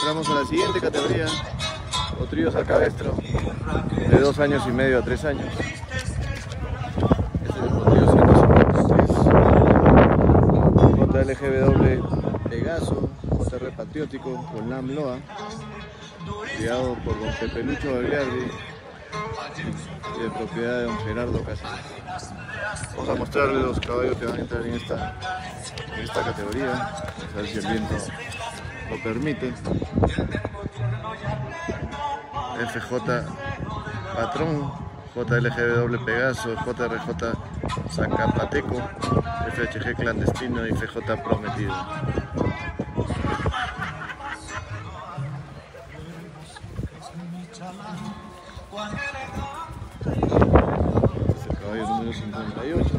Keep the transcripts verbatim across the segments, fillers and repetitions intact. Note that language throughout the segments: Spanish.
Entramos a la siguiente categoría, potrillos al cabestro, de dos años y medio a tres años. Este es el potrillo ciento cincuenta y tres, J L G W Pegaso, J R Patriótico con Lam Loa, criado por don Pepe Lucho Bagliardi y de propiedad de don Gerardo Cáceres. Vamos a mostrarles los caballos que van a entrar en esta, en esta categoría, a ver si el viento lo permite. F J Patrón, J L G W Pegaso, J R J Zacapateco, F H G Clandestino y F J Prometido. Este es el caballo número cincuenta y ocho,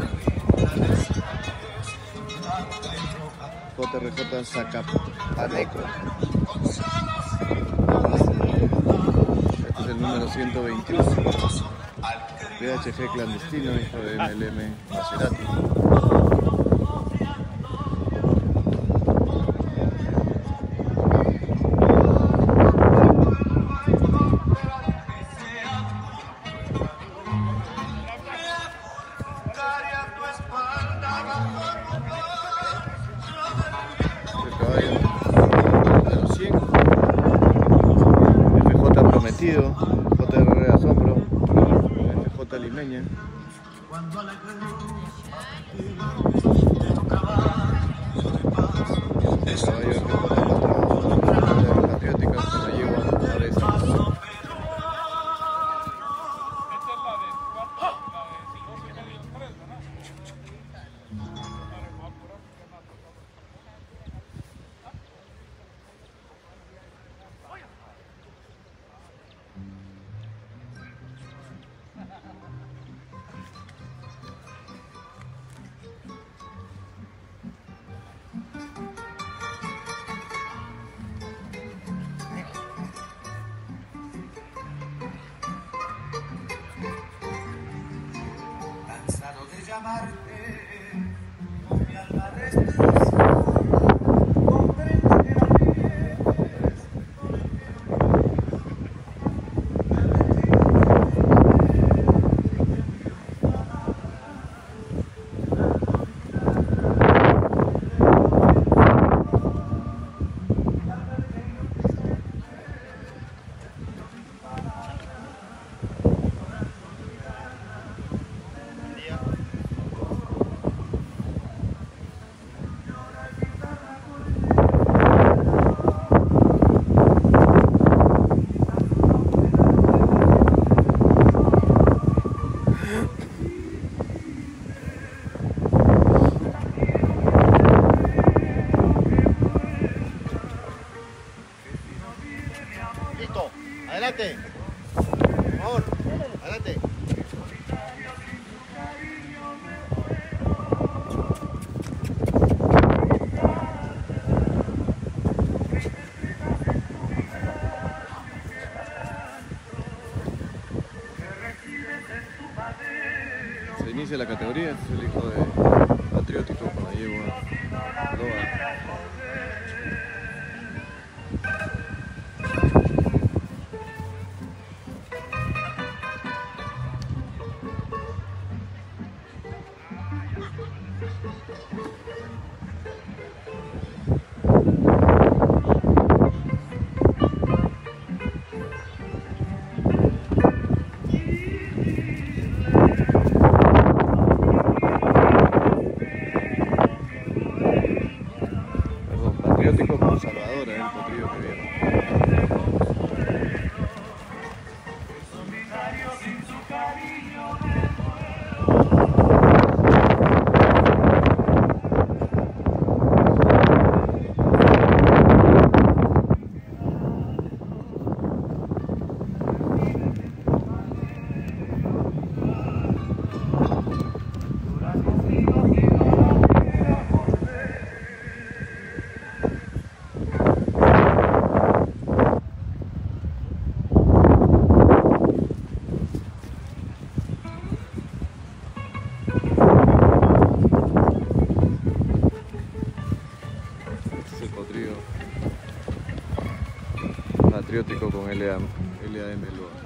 J R J Zacapateco. Este es el número ciento veintiuno, P H G Clandestino, hijo de M L M Maserati. J R Asombro, F J Limeña. Caballo patriótica se la lleva a esta. Cansado de llamarte, con mi alma destrozada, comprendo que la quieres, no le Listo, adelante, por favor, adelante. Se inicia la categoría, este es el hijo de Patriótico con la yegua Loa. Patriótico con Salvador, ¿eh? El potrillo que viene. Patriótico con L A M Loa.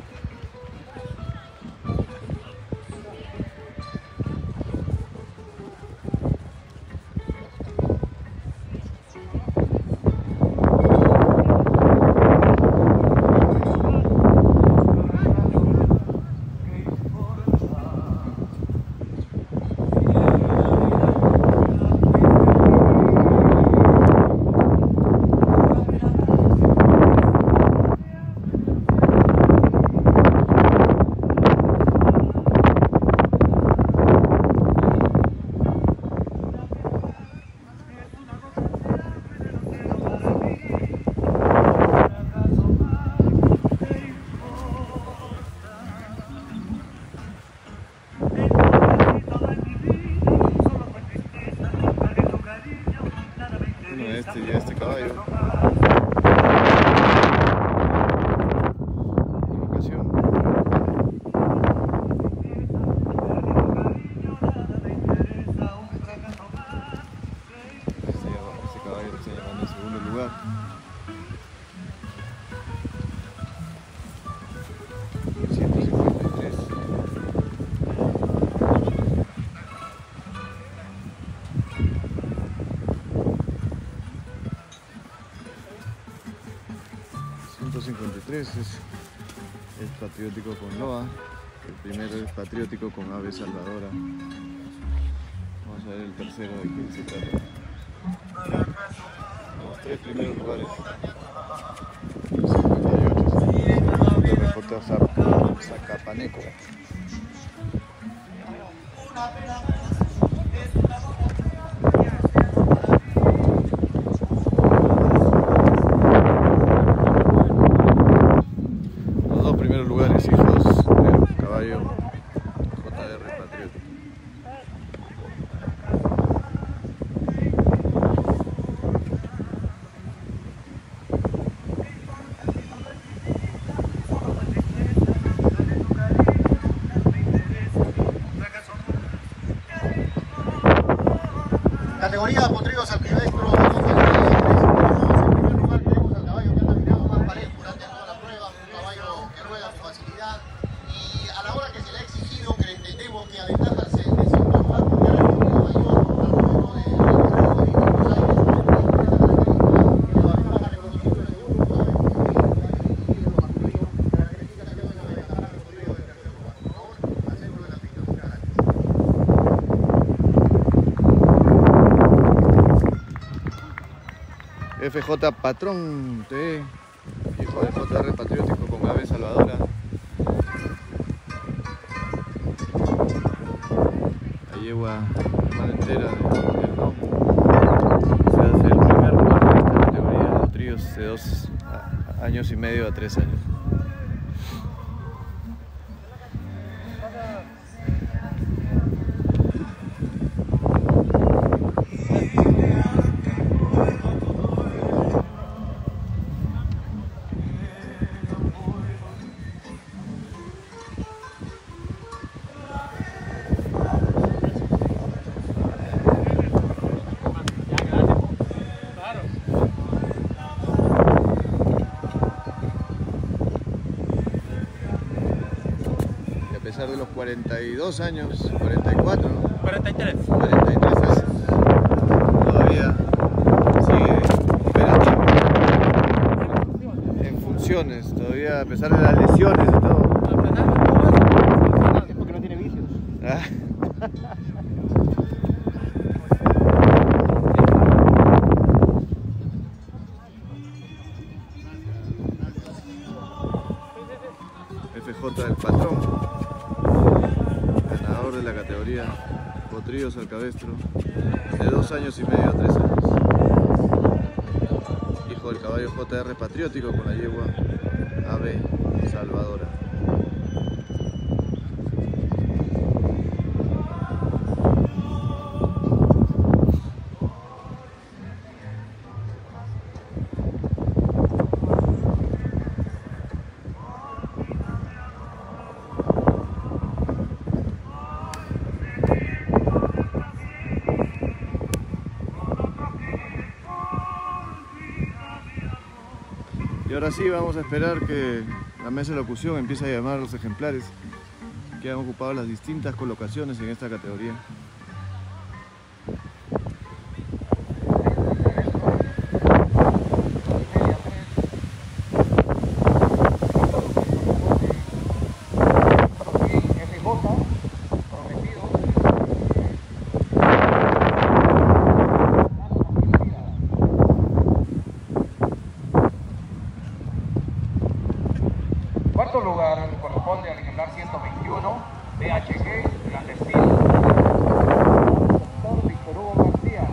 Este y este caballo. En ocasión. Este, este caballo está llevando en segundo lugar. ciento cincuenta y tres. ciento cincuenta y tres es el Patriótico con Loa, el primero es Patriótico con Ave Salvadora. Vamos a ver el tercero de quién se trata. Los tres primeros lugares. cincuenta y ocho, de Reporte Zacapaneco. Lugares, hijos del caballo J R Patriótico. Categoría potrillos alpinestros. En primer lugar tenemos al caballo que ha caminado más parejo durante toda la prueba, un caballo que rueda con facilidad y a la hora que se le ha exigido, que entendemos que aventajarse de segundo lugar porque era el ritmo mayor al momento de recorrer y los aires que le van a reconocimiento de segundo lugar y los apoyos características que van a aventajar al potrillo del tercer lugar. Por favor, al centro de la pista. Muchas gracias. F J Patrón T V, hijo de J R Patriótico con Ave Salvadora. La yegua hermana entera del Dom. Se hace el primer lugar de esta categoría de potrillos de dos años y medio a tres años. A pesar de los cuarenta y dos años, cuarenta y cuatro, ¿no? cuarenta y tres. cuarenta y tres años, todavía sigue operativo, en funciones, todavía a pesar de las lesiones y todo. A pesar de todo eso, Es porque no tiene vicios. Ah. F J del Patrón, ganador de la categoría Potrillos al Cabestro, de dos años y medio a tres años. Hijo del caballo J R Patriótico con la yegua Ave Salvadora. Y ahora sí vamos a esperar que la mesa de locución empiece a llamar a los ejemplares que han ocupado las distintas colocaciones en esta categoría. Cuarto lugar corresponde al ejemplar ciento veintiuno, D H G, clandestino. Doctor Víctor Hugo García.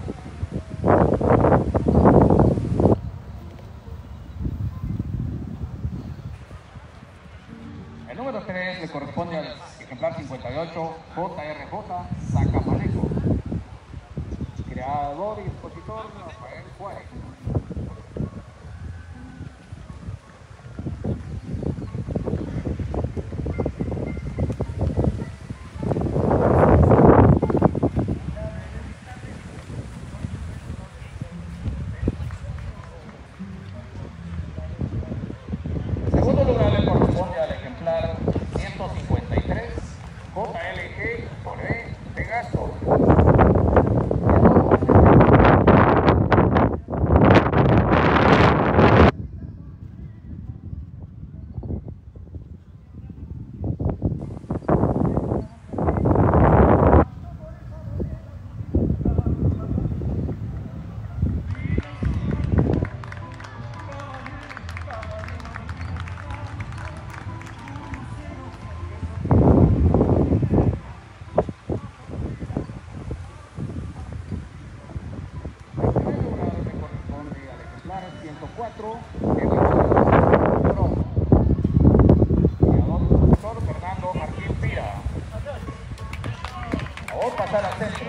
El número tres le corresponde al ejemplar cincuenta y ocho, J R J, Zacapaleco. Creador y expositor Rafael Juárez. Segundo lugar le corresponde al ejemplar ciento cincuenta y tres, J L G Toré Pegaso. ciento cuatro, el doctor Fernando Martín Pira. Ahora pasar al centro.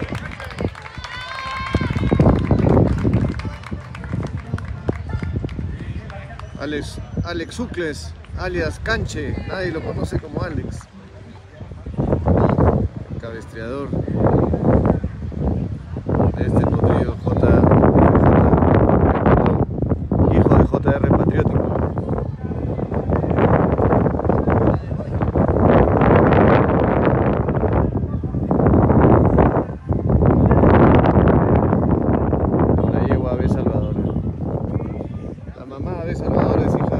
Alex, Alex Ucles, alias Canche, nadie lo conoce como Alex. Cabestreador de este potrillo J, hijo de J R Patriótico. La yegua Ave Salvadora. La mamá de Salvador es hija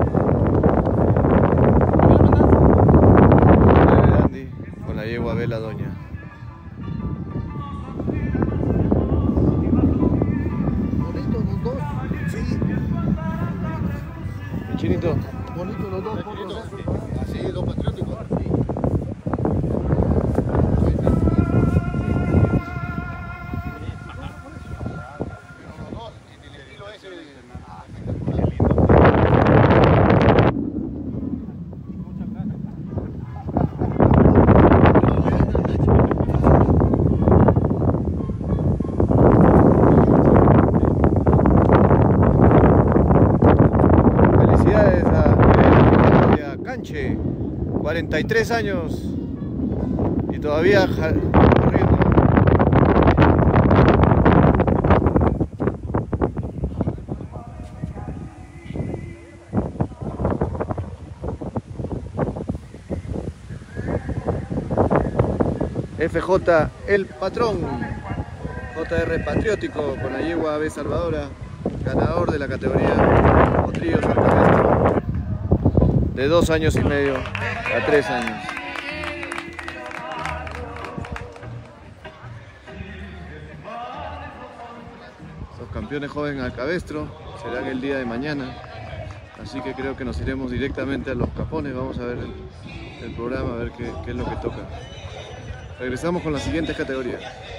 de Dandy con la yegua Ave la Doña. Bonitos los dos, sí. ¿Y Chinito? Bonitos los dos, así, los patrióticos. Felicidades a Canche, cuarenta y tres años y todavía corriendo. F J El Patrón, J R Patriótico con la yegua Ave Salvadora, ganador de la categoría Potrillo Salvador, de dos años y medio a tres años. Los campeones jóvenes al cabestro serán el día de mañana, así que creo que nos iremos directamente a los capones. Vamos a ver el, el programa, a ver qué, qué es lo que toca. Regresamos con las siguientes categorías.